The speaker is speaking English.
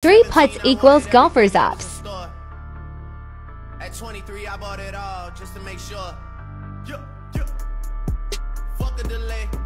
3 putts equals golfer's ups. At 23, I bought it all just to make sure. Fuck a delay.